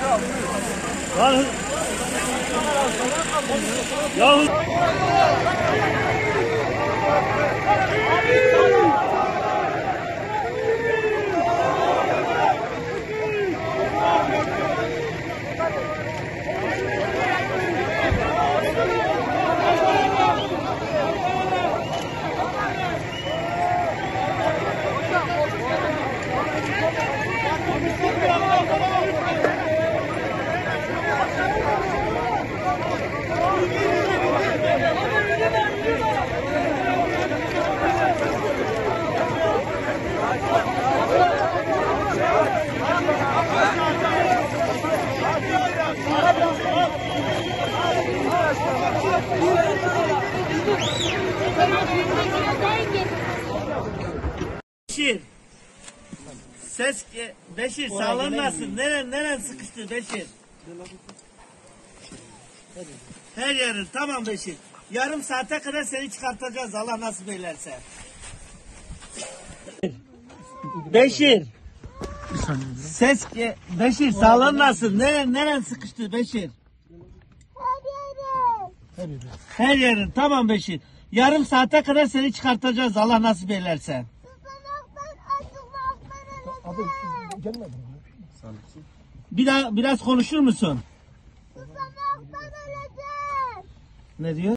Yahu. Beşir. Beşir sağlığın nasıl? Neren sıkıştı Beşir? Her yerin. Tamam Beşir. Yarım saate kadar seni çıkartacağız Allah nasip ederse. Beşir. Beşir sağlığın nasıl? Neren sıkıştı Beşir? Her yerin. Tamam Beşir. Yarım saate kadar seni çıkartacağız Allah nasip ederse. Biraz konuşur musun? Ne diyor?